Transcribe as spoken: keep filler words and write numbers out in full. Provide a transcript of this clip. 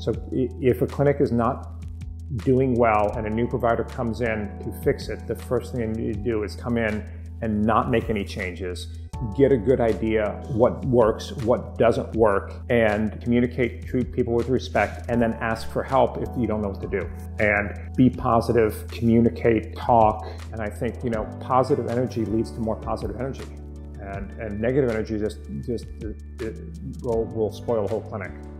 So if a clinic is not doing well and a new provider comes in to fix it, the first thing you need to do is come in and not make any changes. Get a good idea what works, what doesn't work, and communicate, treat people with respect, and then ask for help if you don't know what to do. And be positive, communicate, talk, and I think, you know, positive energy leads to more positive energy. And, and negative energy just, just it, it will, will spoil the whole clinic.